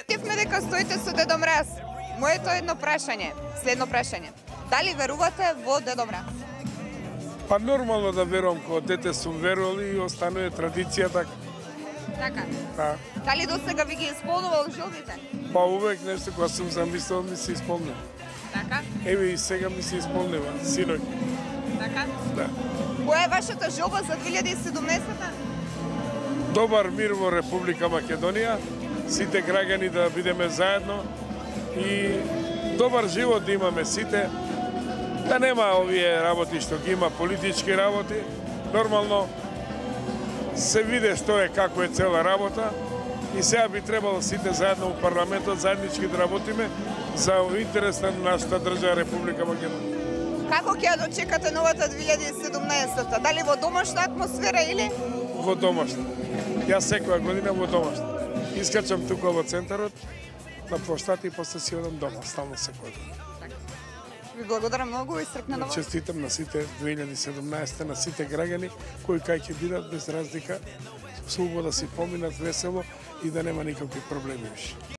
Тивме дека стоите со Дедо Мраз. Моето едно прашање, следно прашање. Дали верувате во Дедо Мраз? Па нормално да верувам, кога дете сум верувал и останува традиција така. Така. Да. Дали до сега ви ги исполнувал желбите? Па увек нешто кога сум замислил ми се исполнува. Така? Еве и сега ми се исполнува, синој. Така? Да. Која е вашата желба за 2017-та? Добар мир во Република Македонија, сите граѓани да бидеме заедно и добар живот да имаме сите, да нема овие работи што ги има, политички работи. Нормално се виде што е, како е цела работа и сега би требало сите заедно во парламентот заеднички да работиме за интерес на нашата држава Република Македонија. Како ќе ја дочекате новата 2017-та? Дали во домашна атмосфера или? Во домашна. Јас секоја година во домашна. Искачам тука во центарот, на площата и после си одам дома, стално секоја година. Ви благодарам многу и среќна нова. Честитам на сите 2017 на сите граѓани кои кај ќе бидат без разлика, слободно да си поминат весело и да нема никакви проблеми више.